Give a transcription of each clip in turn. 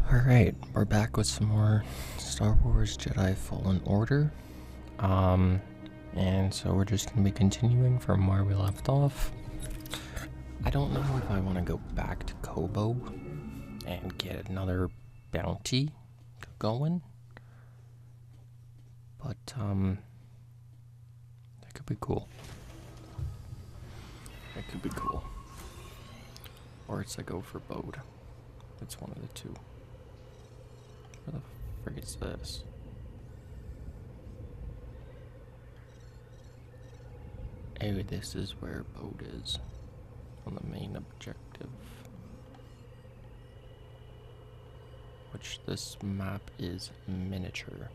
Alright, we're back with some more Star Wars Jedi Fallen Order. And so we're just going to be continuing from where we left off. I don't know if I want to go back to Kobo and get another bounty going. But, that could be cool. That could be cool. Or it's a go for Bode. It's one of the two. Where the frick is this? Oh, this is where Bode is. On the main objective. Which this map is miniature.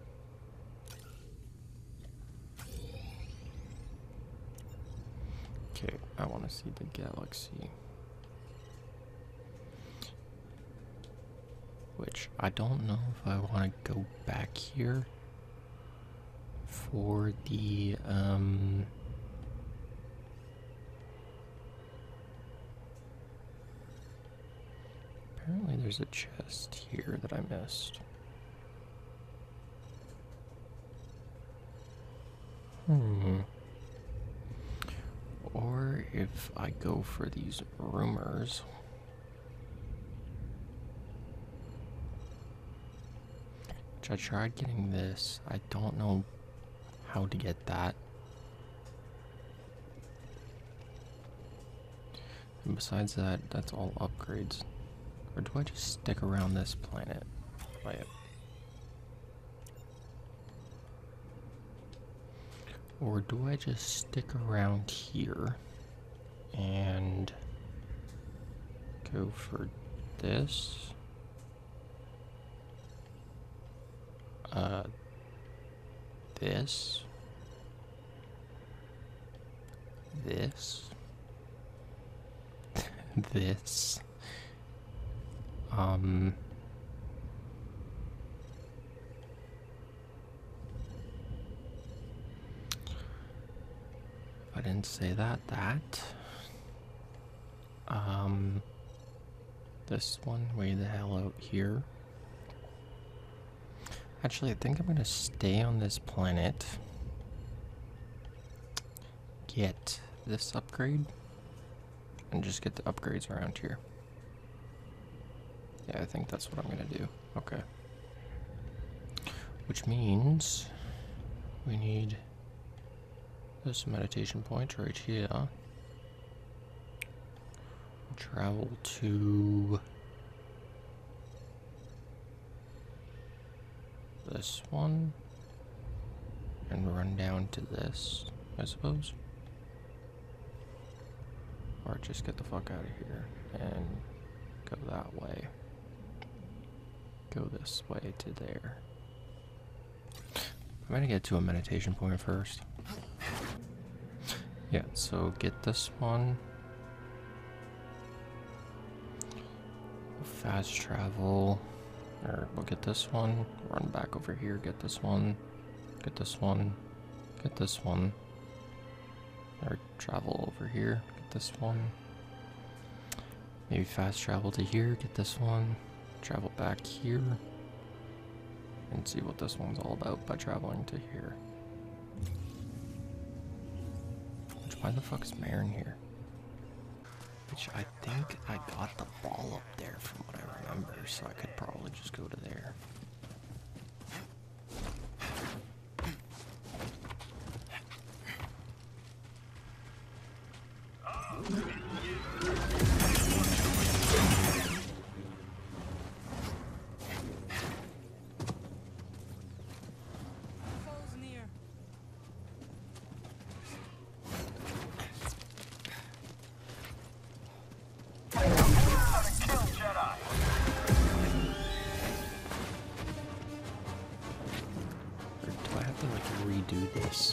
Okay, I want to see the galaxy. Which I don't know if I want to go back here for the apparently there's a chest here that I missed. Or if I go for these rumors. I tried getting this. I don't know how to get that. And besides that, that's all upgrades. Or do I just stick around this planet? Wait. Or do I just stick around here and go for this? This, this, I didn't say that, this one way the hell out here. Actually, I think I'm gonna stay on this planet, get this upgrade, and just get the upgrades around here. Yeah, I think that's what I'm gonna do. Okay. Which means we need this meditation point right here. Travel to this one and run down to this, I suppose. Or just get the fuck out of here and go that way. Go this way to there. I'm gonna get to a meditation point first. Yeah, so get this one. Fast travel. Or we'll get this one, run back over here, get this one, get this one, get this one. Or travel over here, get this one. Maybe fast travel to here, get this one. Travel back here. And see what this one's all about by traveling to here. Which, why the fuck is Marin here? Which I think I got the ball up there from what I remember, so I could probably just go to there. Redo this.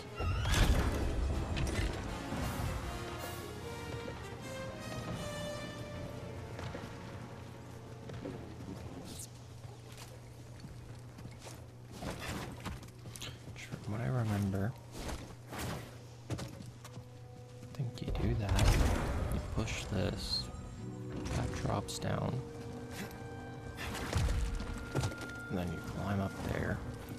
From what I remember, I think you do that. You push this. That drops down. And then you climb up there.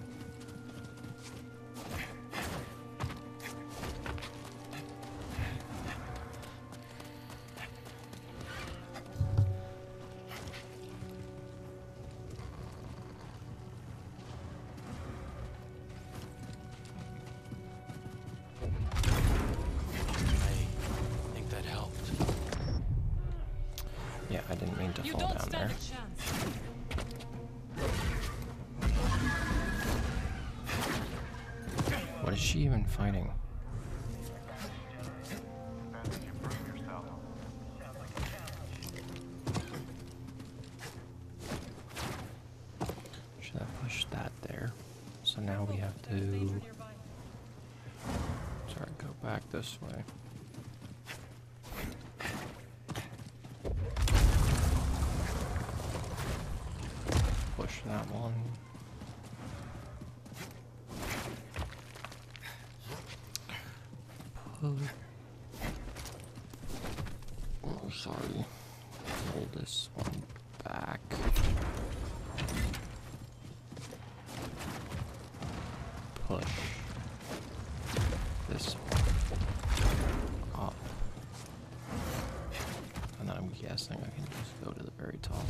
Yeah, I didn't mean to fall down there. What is she even fighting? Should I push that there? So now we have to... Sorry, go back this way. Push that one. Oh, sorry. Pull this one back. Push this one up. And then I'm guessing I can just go to the very top.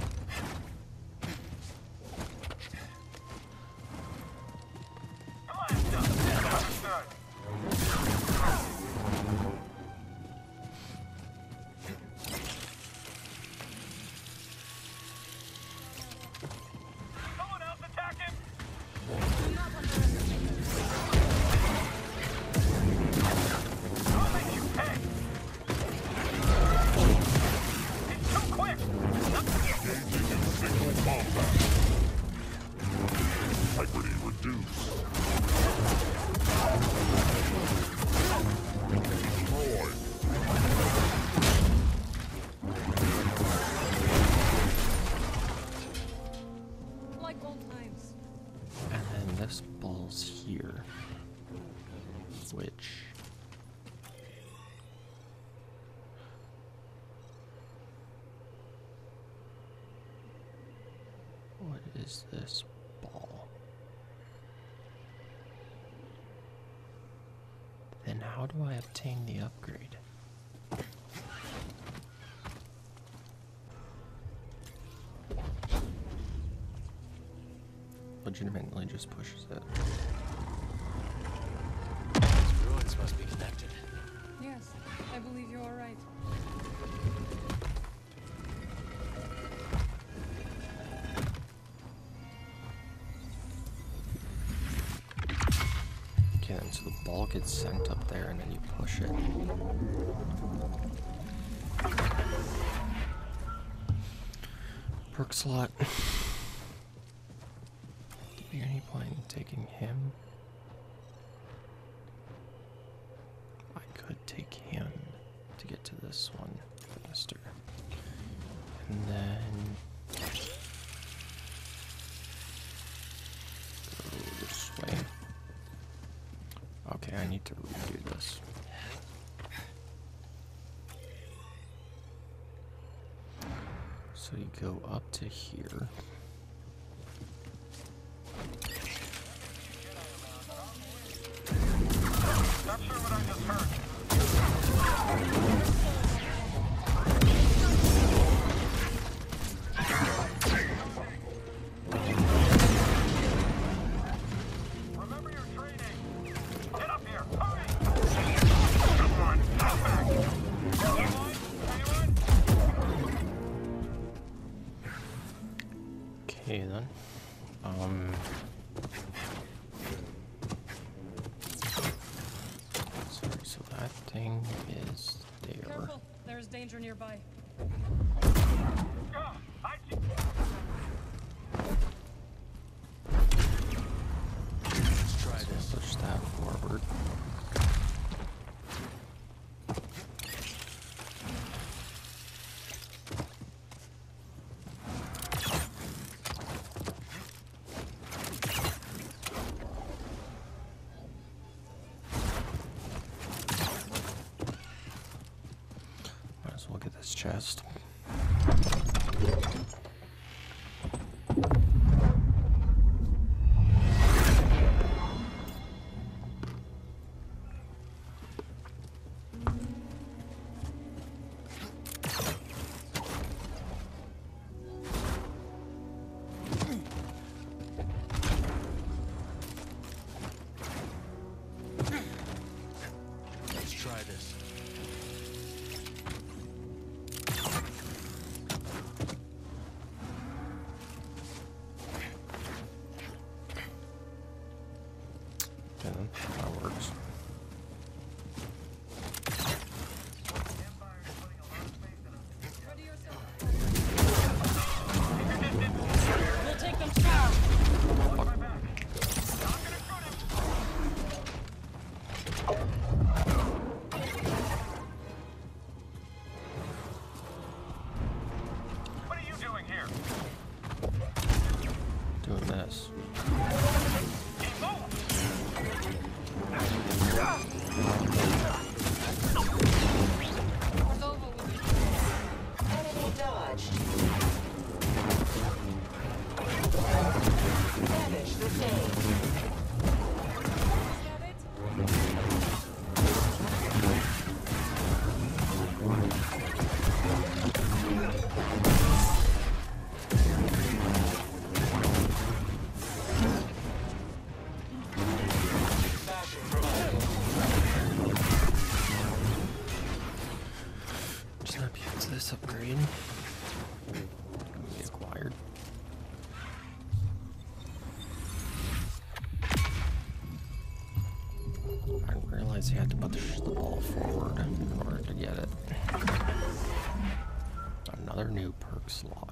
This ball's here, which what is this ball? Then how do I obtain the upgrade? Legitimately just pushes it. These ruins must be connected. Yes, I believe you are right. Okay, then so the ball gets sent up there and then you push it. Perk slot. Any point in taking him? I could take him to get to this one faster. And then go this way. Okay, I need to redo this. So you go up to here. Not sure what I just heard. Remember your training. Get up here. Hurry. Come on. Come back. Anyone? Okay then. So that thing is there. Careful, there's danger nearby. Let's try this. Push that forward. Might as well get this chest. Okay, then that works. Ready yourself. We'll take them far. What are you doing here? Doing this. Keep moving. It's over with you. Enemy dodged. Damage sustained. Is that it? Just happy it's this upgrade. Be acquired. I didn't realize you had to push the ball forward in order to get it. Another new perk slot.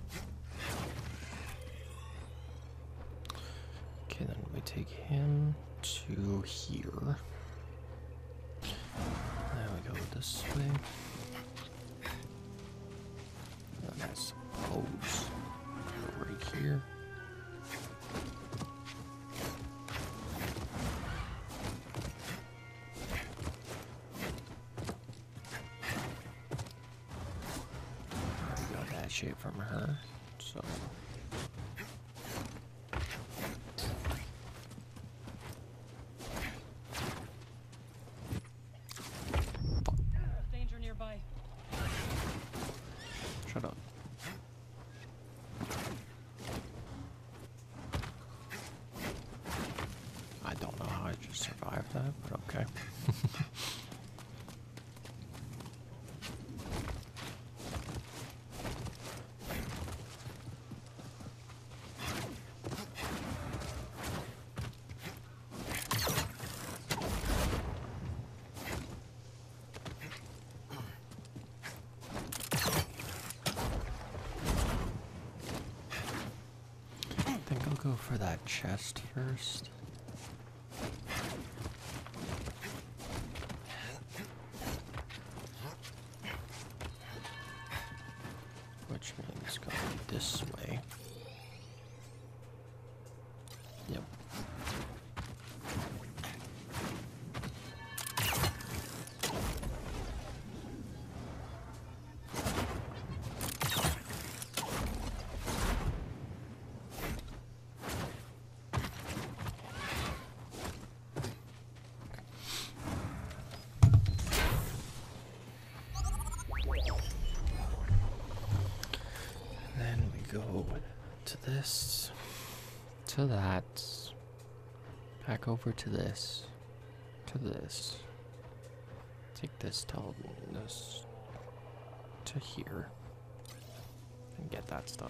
Okay, then we take him to here. There we go this way. And I suppose go right here. We got that shape from her, so. Danger nearby. Shut up. I don't know how I just survived that, but okay. I think I'll go for that chest first. Which means going this way. Yep. Then we go to this, to that, back over to this, take this, tell this to here, and get that stuff.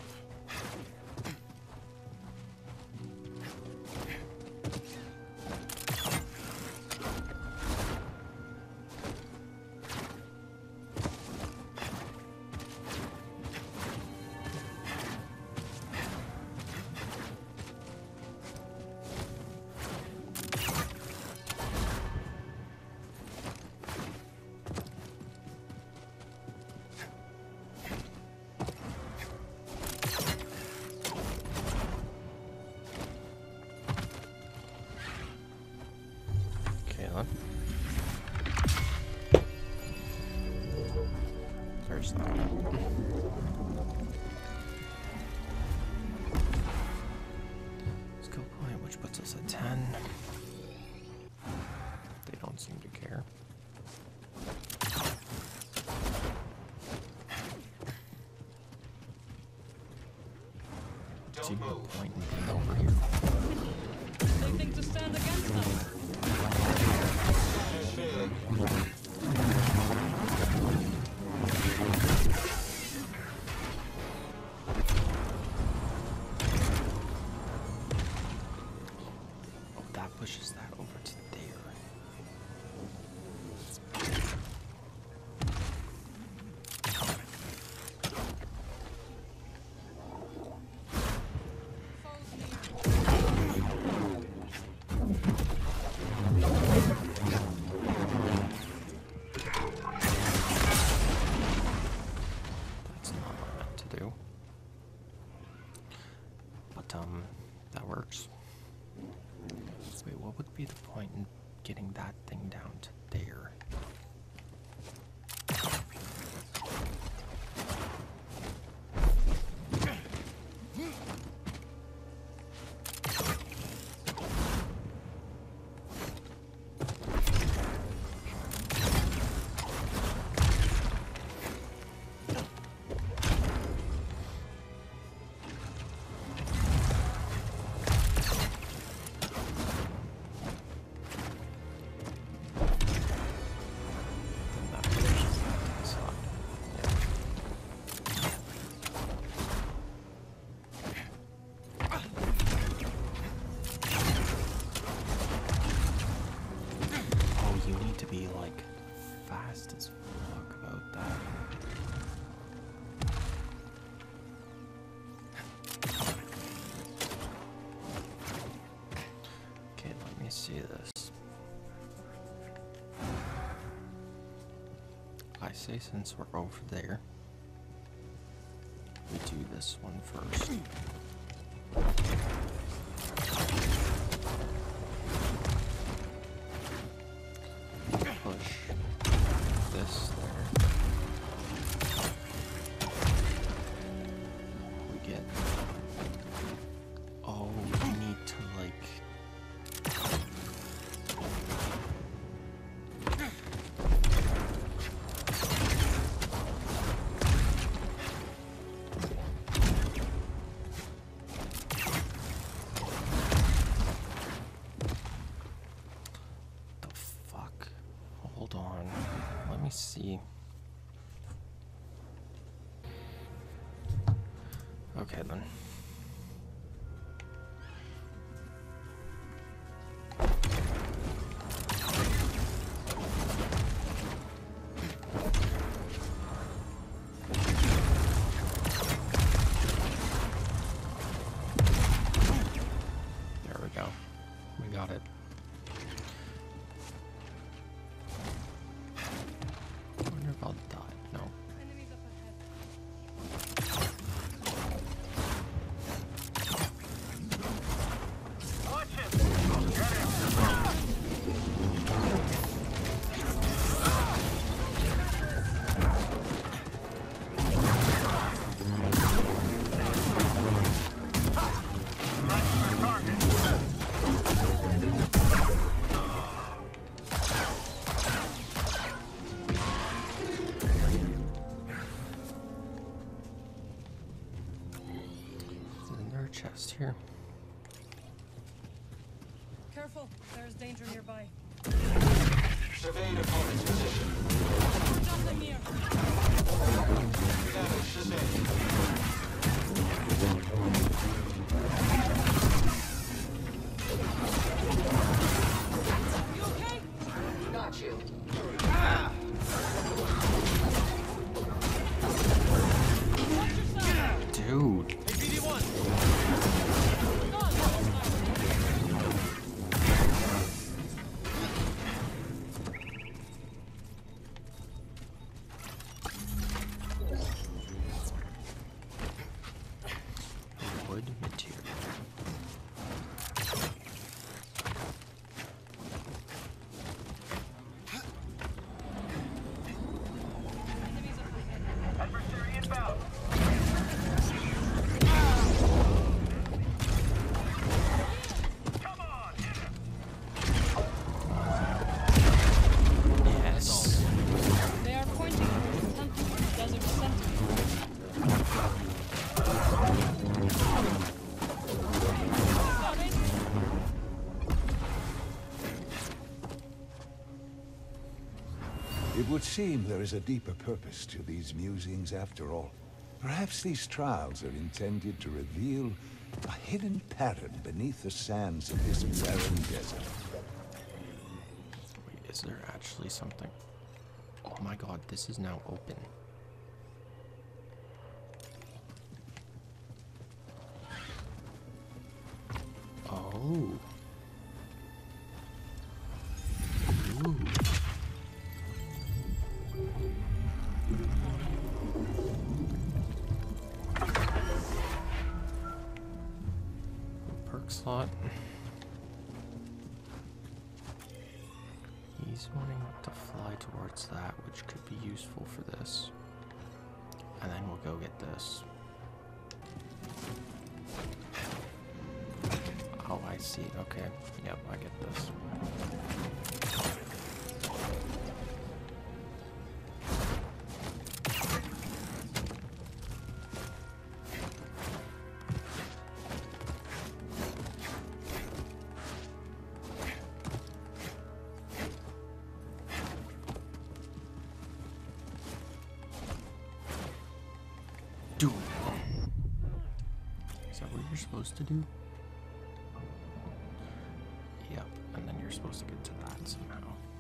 Okay, then. There's that. Skill point, which puts us at 10. They don't seem to care. See no point in being over here. They think to stand against them. Oh, that pushes that over to there. That's not what I meant to do. But, that works. Wait, what would be the point in getting that thing down to there? Be like fast as fuck about that. Okay, let me see this. I say since we're over there, we do this one first. See. Okay then. There we go. We got it. I'll die. No. Enemies up ahead. Watch him! Get him! Chest here. Careful, there's danger nearby. Surveyed opponent's position. Drop them here. Damage sustained. You okay? Got you. Watch yourself. Dude. APD-1. Wood material. Enemies up ahead. Adversary inbound! Come on, hit him! Yes. They are pointing towards the temple in the desert center. Got it. It would seem there is a deeper purpose to these musings after all. Perhaps these trials are intended to reveal a hidden pattern beneath the sands of this barren desert. Is there actually something? Oh my god, this is now open. Oh. Ooh. Perk slot. He's wanting to fly towards that, which could be useful for this. And then we'll go get this. Oh, I see. Okay. Yep, I get this. Do. Is that what you're supposed to do? Yep, and then you're supposed to get to that somehow.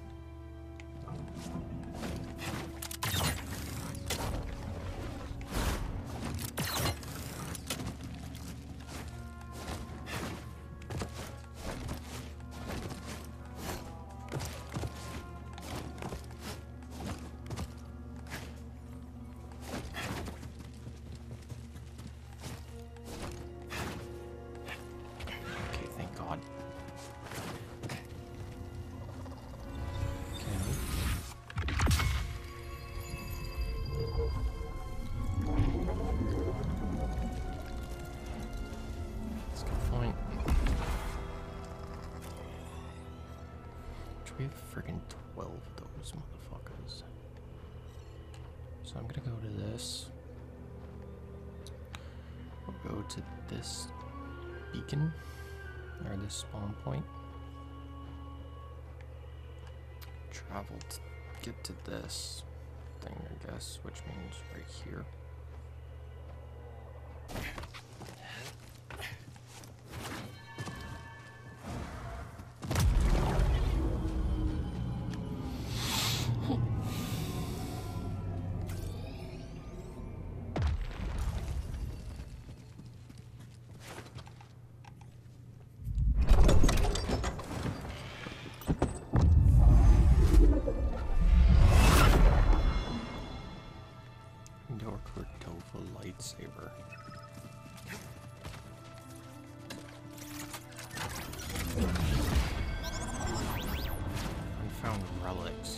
Okay, thank God. Let's go find. We have friggin' 12 of those motherfuckers. So I'm gonna go to this. We'll go to this beacon, or this spawn point. Travel to get to this thing, I guess, which means right here. Lightsaber. I found relics.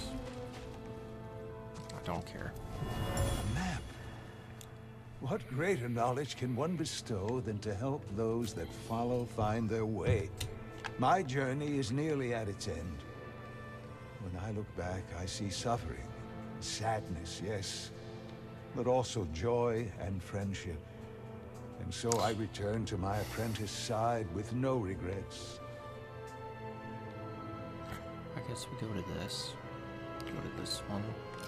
I don't care. A map. What greater knowledge can one bestow than to help those that follow find their way? My journey is nearly at its end. When I look back, I see suffering, sadness, yes, but also joy and friendship. And so I return to my apprentice side with no regrets. I guess we go to this. Go to this one.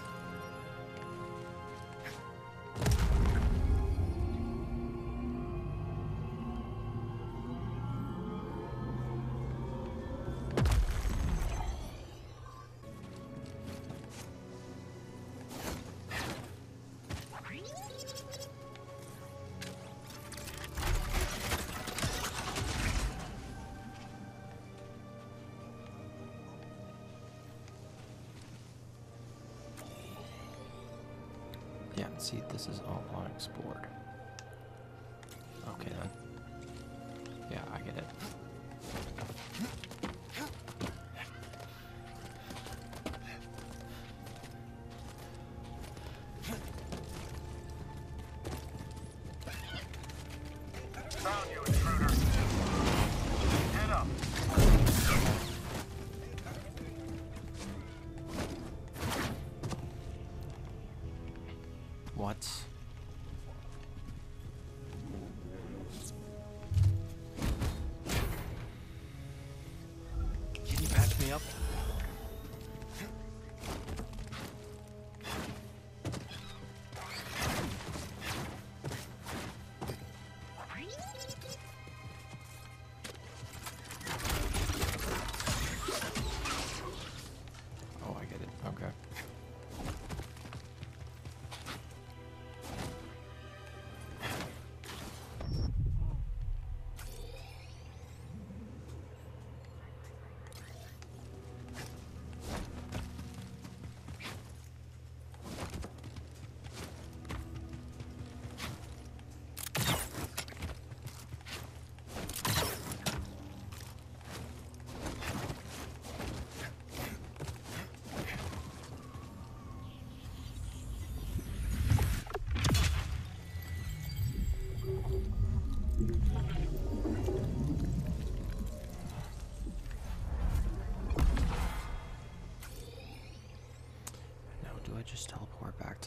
Yeah, see, this is all unexplored. Okay then. Yeah, I get it. Found you, intruder. Get up. What?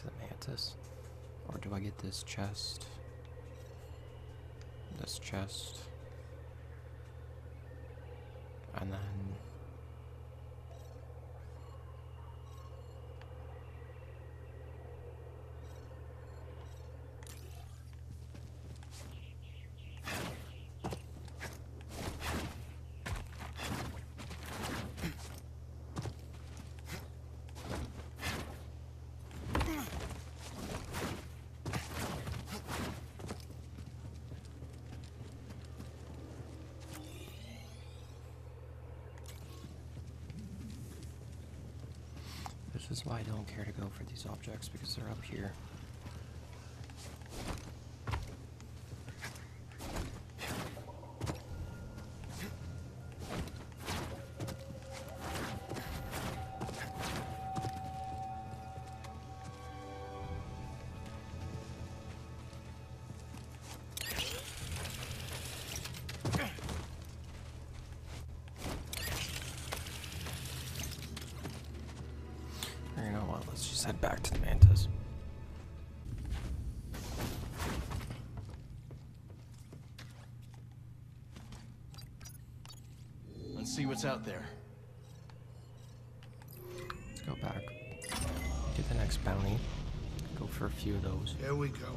to the mantis. Or do I get this chest? This chest. And then... This is why I don't care to go for these objects, because they're up here. You know what, let's just head back to the mantis. Let's see what's out there. Let's go back. Get the next bounty. Go for a few of those. Here we go.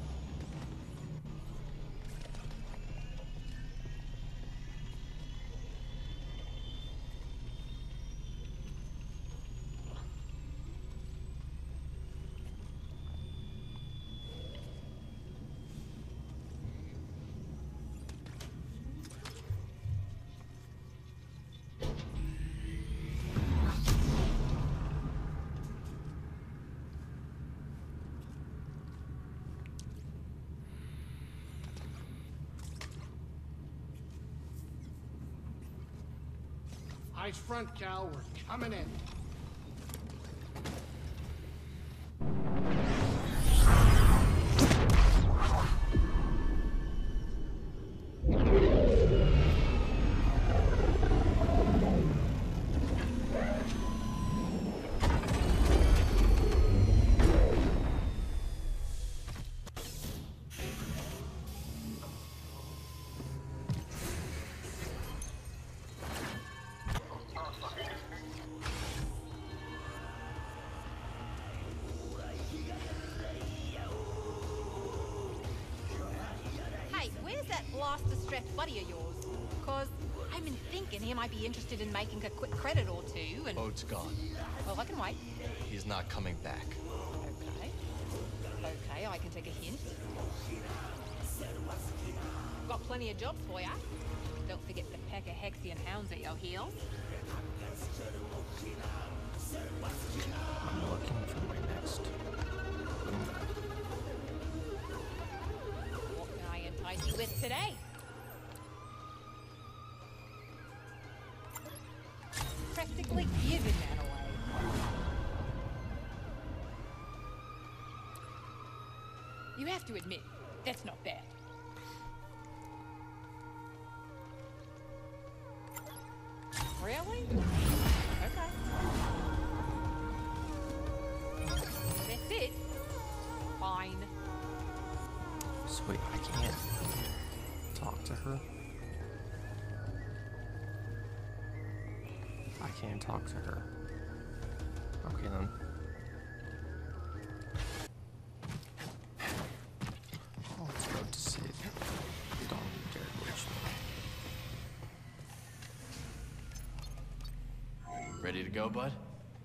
Eyes front, Cal. We're coming in. Hey, where's that blaster-strapped buddy of yours? Cause I've been thinking he might be interested in making a quick credit or two, and... Boat's gone. Well, I can wait. He's not coming back. Okay. Okay, I can take a hint. Got plenty of jobs for ya. Don't forget the pack of Hexian hounds at your heels. I'm looking for my next. What can I entice you with today? Practically giving that away. You have to admit, that's not bad. Really? Okay. That's it. Fine. Sweet, I can't talk to her. I can't talk to her. Okay then. Oh, let's go to save. Don't dare glitch me. Ready to go, bud?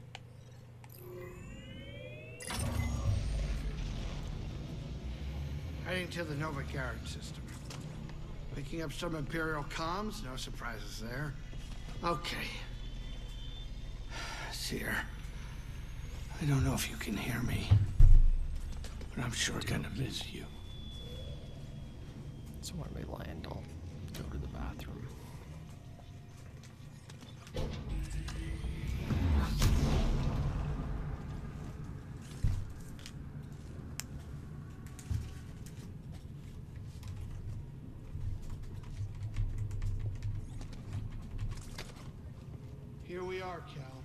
Heading to the Nova Garrett system. Picking up some Imperial comms, no surprises there. Okay. Seer, I don't know if you can hear me, but I'm sure gonna miss you. So when we land, I'll go to the bathroom. Here we are, Cal.